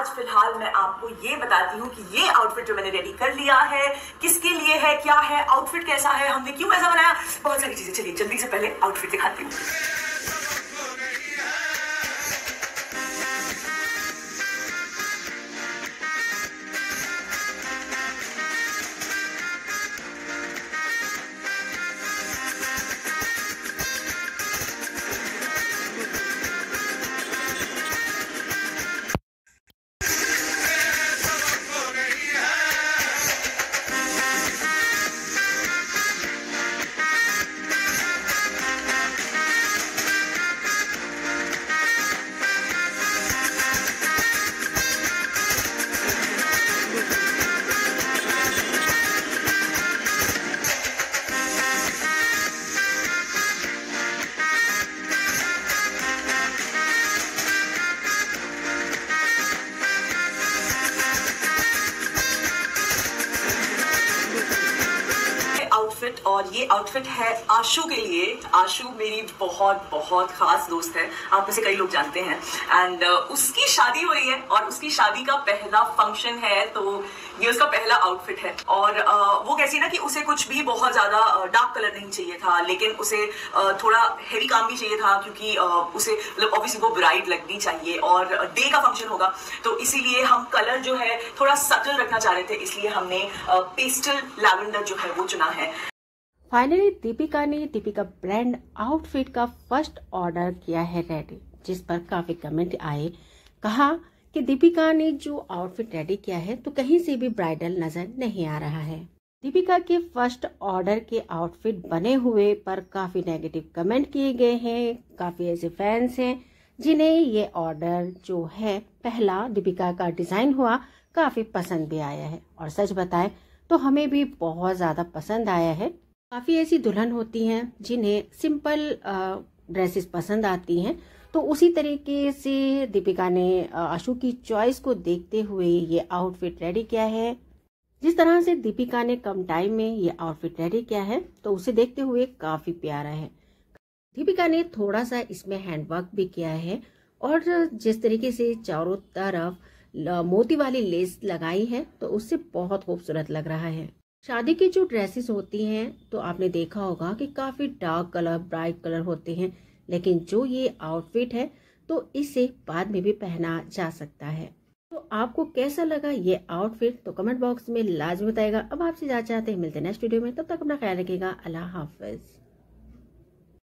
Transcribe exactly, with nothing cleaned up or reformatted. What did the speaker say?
आज फिलहाल मैं आपको ये बताती हूँ कि ये आउटफिट जो मैंने रेडी कर लिया है किसके लिए है, क्या है, आउटफिट कैसा है, हमने क्यों ऐसा बनाया, बहुत सारी चीजें। चलिए जल्दी से पहले आउटफिट दिखाती हूँ। और ये आउटफिट है आशु के लिए। आशु मेरी बहुत बहुत खास दोस्त है, आप में से कई लोग जानते हैं। एंड uh, उसकी शादी हो रही है और उसकी शादी का पहला फंक्शन है, तो ये उसका पहला आउटफिट है। और uh, वो कैसी ना कि उसे कुछ भी बहुत ज्यादा डार्क कलर नहीं चाहिए था, लेकिन उसे uh, थोड़ा हेवी काम भी चाहिए था, क्योंकि uh, उसे मतलब ऑब्वियसली वो ब्राइड लगनी चाहिए और डे का फंक्शन होगा, तो इसीलिए हम कलर जो है थोड़ा सटल रखना चाह रहे थे, इसलिए हमने पेस्टल लैवेंडर जो है वो चुना है। फाइनली दीपिका ने दीपिका ब्रांड आउटफिट का फर्स्ट ऑर्डर किया है रेडी, जिस पर काफी कमेंट आए। कहा कि दीपिका ने जो आउटफिट रेडी किया है तो कहीं से भी ब्राइडल नजर नहीं आ रहा है। दीपिका के फर्स्ट ऑर्डर के आउटफिट बने हुए पर काफी नेगेटिव कमेंट किए गए हैं। काफी ऐसे फैंस हैं जिन्हें ये ऑर्डर जो है पहला दीपिका का डिजाइन हुआ काफी पसंद भी आया है, और सच बताएं तो हमें भी बहुत ज्यादा पसंद आया है। काफ़ी ऐसी दुल्हन होती हैं जिन्हें सिंपल ड्रेसेस पसंद आती हैं, तो उसी तरीके से दीपिका ने आशु की चॉइस को देखते हुए ये आउटफिट रेडी किया है। जिस तरह से दीपिका ने कम टाइम में ये आउटफिट रेडी किया है तो उसे देखते हुए काफ़ी प्यारा है। दीपिका ने थोड़ा सा इसमें हैंडवर्क भी किया है, और जिस तरीके से चारों तरफ मोती वाली लेस लगाई है तो उससे बहुत खूबसूरत लग रहा है। शादी की जो ड्रेसेस होती हैं तो आपने देखा होगा कि काफी डार्क कलर, ब्राइट कलर होते हैं, लेकिन जो ये आउटफिट है तो इसे बाद में भी पहना जा सकता है। तो आपको कैसा लगा ये आउटफिट तो कमेंट बॉक्स में लाजमी बताइएगा। अब आपसे जा चाहते हैं मिलते हैं नेक्स्ट वीडियो में, तब तक अपना ख्याल रखिएगा। अल्लाह हाफिज।